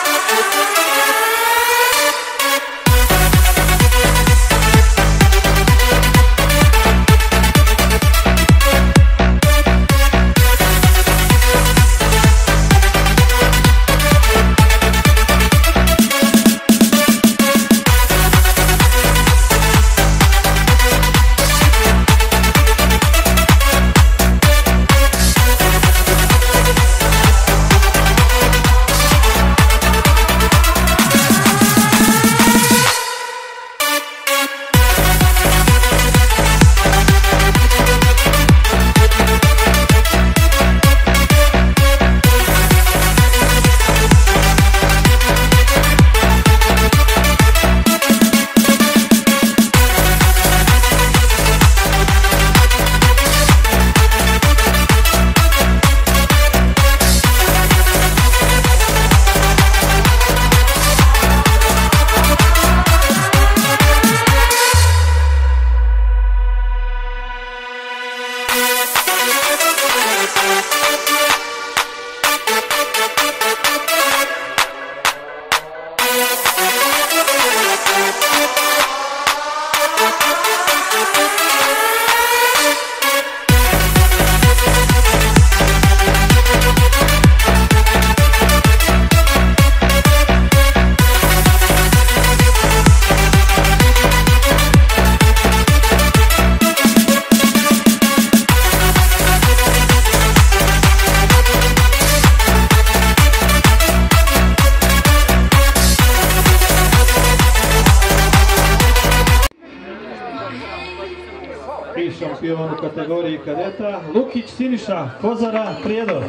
I šampion u kategoriji kadeta Lukić Siniša, Kozara, Prijedor.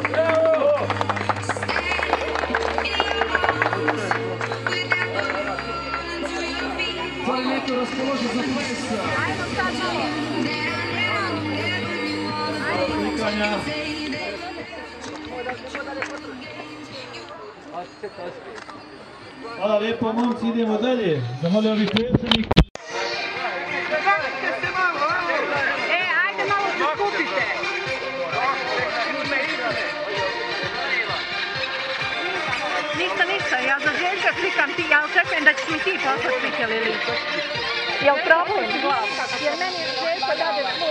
Hvala lijepo, momci, idemo dalje. Zamolio bih predsjednik. Ajde malo se skupite. Ništa, ja za Željka slikam ti, ja očekujem da ćeš mi ti poslati neke lilice. Jel problem? Jer meni Željko dade